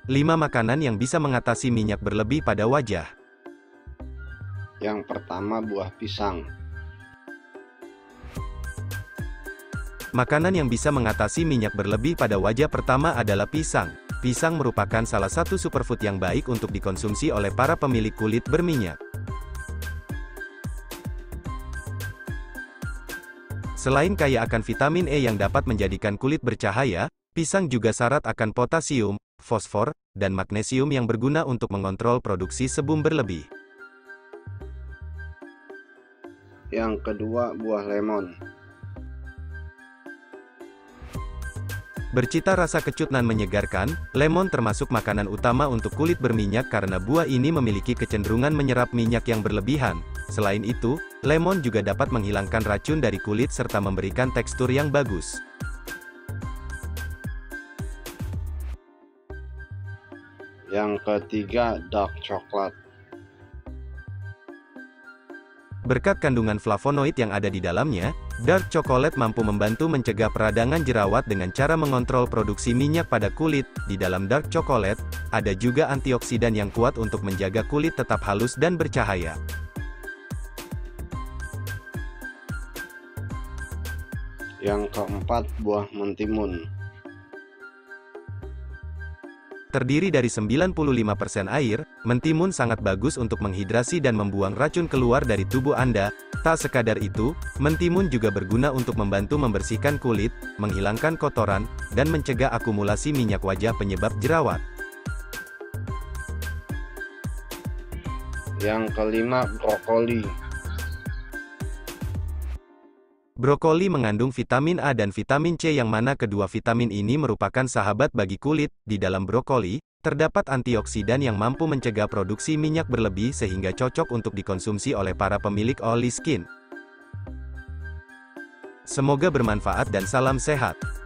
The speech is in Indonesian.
5 makanan yang bisa mengatasi minyak berlebih pada wajah. Yang pertama, buah pisang. Makanan yang bisa mengatasi minyak berlebih pada wajah pertama adalah pisang. Pisang merupakan salah satu superfood yang baik untuk dikonsumsi oleh para pemilik kulit berminyak. Selain kaya akan vitamin E yang dapat menjadikan kulit bercahaya, pisang juga syarat akan potasium, fosfor, dan magnesium yang berguna untuk mengontrol produksi sebum berlebih. Yang kedua, buah lemon. Bercita rasa kecut dan menyegarkan, lemon termasuk makanan utama untuk kulit berminyak karena buah ini memiliki kecenderungan menyerap minyak yang berlebihan. Selain itu, lemon juga dapat menghilangkan racun dari kulit serta memberikan tekstur yang bagus. Yang ketiga, dark chocolate. Berkat kandungan flavonoid yang ada di dalamnya, dark chocolate mampu membantu mencegah peradangan jerawat dengan cara mengontrol produksi minyak pada kulit. Di dalam dark chocolate, ada juga antioksidan yang kuat untuk menjaga kulit tetap halus dan bercahaya. Yang keempat, buah mentimun. Terdiri dari 95% air, mentimun sangat bagus untuk menghidrasi dan membuang racun keluar dari tubuh Anda. Tak sekadar itu, mentimun juga berguna untuk membantu membersihkan kulit, menghilangkan kotoran, dan mencegah akumulasi minyak wajah penyebab jerawat. Yang kelima, brokoli. Brokoli mengandung vitamin A dan vitamin C yang mana kedua vitamin ini merupakan sahabat bagi kulit. Di dalam brokoli, terdapat antioksidan yang mampu mencegah produksi minyak berlebih sehingga cocok untuk dikonsumsi oleh para pemilik oily skin. Semoga bermanfaat dan salam sehat.